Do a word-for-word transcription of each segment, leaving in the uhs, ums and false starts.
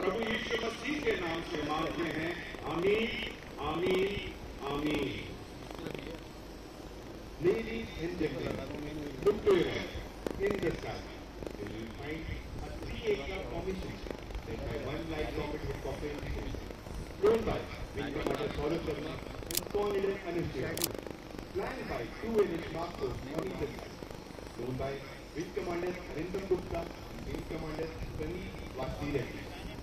प्रभु यीशु मसीह के नाम से मांगते हैं, आमीन आमीन आमीन। Ladies and gentlemen, look to your right. In the sun, you will find a three-acre formation led by one light rocket with cooperation, flown by Wing Commander Saurabh Sharma and co-leader Anush Jain, planned by two N H Masters on either side, flown by Wing Commander Arindam Gupta and Wing Commander Praneeth Vasi Reddy.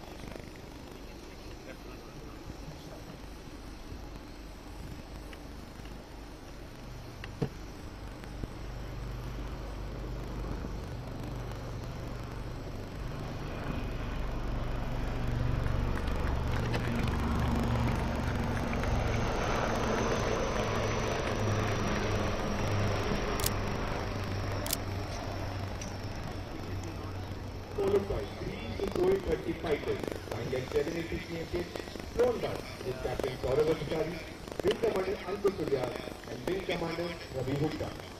Followed by three Sukhoi thirty fighters, flying at seven eighty meters, flown by with Captain Saurabh Adhikari, Wing Commander Ankush Udyal and Wing Commander Ravi Gupta.